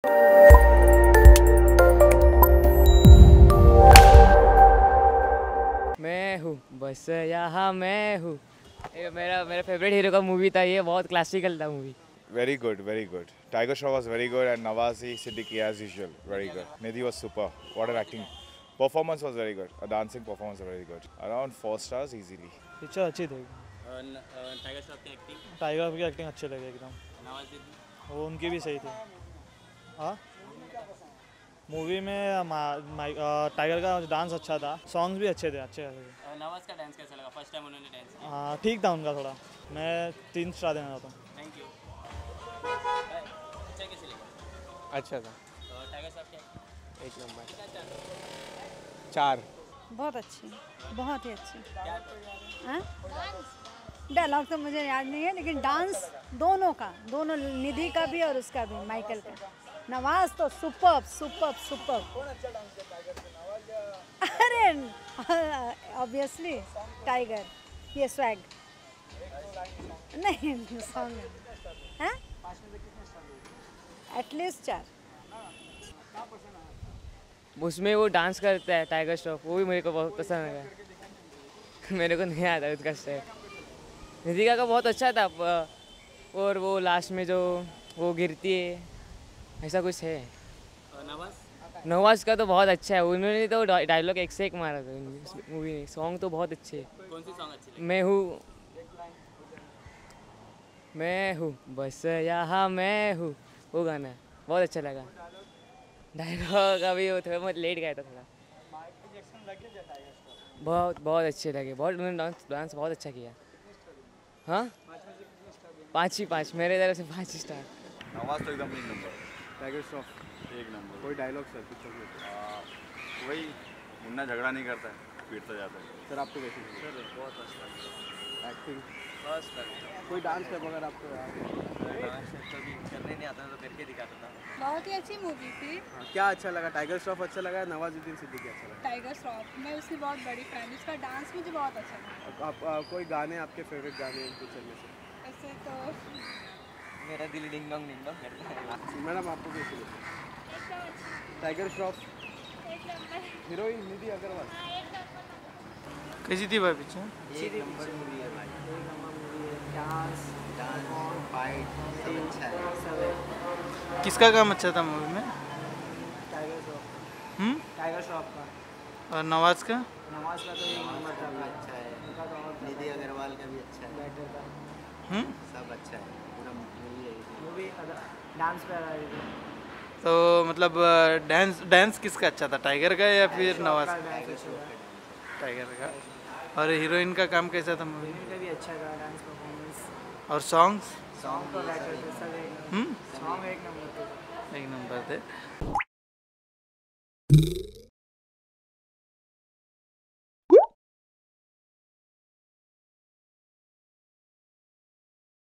मैं हूँ बस यहाँ मैं हूँ। ये मेरा मेरा फेवरेट हीरो का मूवी था, ये बहुत क्लासिकल था movie. Very good, very good. Tiger Shroff was very good, and Nawazi Siddiqui as usual, very good. Nidhi was super. What an acting performance was very good. A dancing performance was very good. Around 4 stars easily. Picture अच्छी थी। Tiger Shroff की acting, tiger की acting अच्छी लगी एकदम। नवाजुद्दीन वो उनकी भी सही थी। हाँ, मूवी में टाइगर का डांस अच्छा था, सॉन्ग्स भी अच्छे थे, अच्छे थे। नवाज का डांस कैसा लगा? फर्स्ट टाइम उन्होंने डांस किया। हाँ ठीक था उनका थोड़ा। मैं 3 स्टार देना चाहता हूँ। Thank you. अच्छा कैसे लगा? अच्छा था, टाइगर श्रॉफ की एक्टिंग 1 नंबर 4। बहुत अच्छी, बहुत ही अच्छी। क्या हाँ, डायलॉग तो मुझे याद नहीं है, लेकिन डांस दोनों का, दोनों निधि का भी और उसका भी, माइकल का। नवाज तो सुपर्ब सुपर्ब सुपर्ब। अरे ऑब्वियसली टाइगर, ये स्वैग नहीं सॉन्ग है, एटलीस्ट 4। उसमें वो डांस करता है टाइगर श्रॉफ, वो भी मेरे को बहुत पसंद है। मेरे को नहीं आता उसका स्टेप। निधिका का बहुत अच्छा था, और वो लास्ट में जो वो गिरती है, ऐसा कुछ है। नवाज का तो बहुत अच्छा है, उन्होंने तो डायलॉग एक से एक मारा था मूवी में। सॉन्ग तो बहुत अच्छे हैं। कौन सी सॉन्ग अच्छी लगी? मैं हूँ बस यहाँ मैं हूँ, वो गाना बहुत अच्छा लगा। डायलॉग अभी वो थोड़ा बहुत लेट गया था थोड़ा। बहुत बहुत अच्छे लगे, बहुत उन्होंने डांस बहुत अच्छा किया। हाँ 5 ही 5, मेरे तरफ से 5 स्टार। नवाज तो एकदम 1 नंबर। टाइगर श्रॉफ 1 नंबर। कोई डायलॉग सर पिक्चर में? वही मुन्ना झगड़ा नहीं करता है, पीटता जाता है। सर आपको कैसी लगी? सर बहुत अच्छा एक्टिंग फर्स्ट कोई डांस स्टेप अगर आपको डांस कभी करने नहीं आता तो करके दिखाता था। बहुत ही अच्छी मूवी थी। हाँ, क्या अच्छा लगा? टाइगर श्रॉफ अच्छा लगा, नवाजुद्दीन सिद्दीकी अच्छा लगा? टाइगर श्रॉफ, मैं उसकी बहुत बड़ी फैन, उसका डांस मुझे बहुत अच्छा लगा। आप कोई गाने आपके फेवरेट गाने पिक्चर में से? ऐसे तो मेरा दिल डिंग डोंग करता है। मैडम आपको कैसी लगी? टाइगर श्रॉफ हीरोइन निधि अग्रवाल कैसी थी भाई पिक्चर? एक नंबर मूवी है भाई। डांस फाइट सब अच्छा है। किसका काम अच्छा था मूवी में? टाइगर श्रॉफ, टाइगर श्रॉफ का। और नवाज का? नवाज का तो एक नंबर था, अच्छा है। निधि अग्रवाल का भी अच्छा है। बेटर था। सब अच्छा है, पूरा मूवी है। मूवी डांस पे आ रही थी। तो मतलब डांस किसका अच्छा था, टाइगर का या फिर नवाज? टाइगर का। और हीरोइन का काम कैसा था मूवी में? का भी अच्छा था डांस परफॉर्मेंस। और सॉन्ग्स? सॉन्ग तो बेटर थे सब, सॉन्ग 1 नंबर थे। 1 नंबर थे।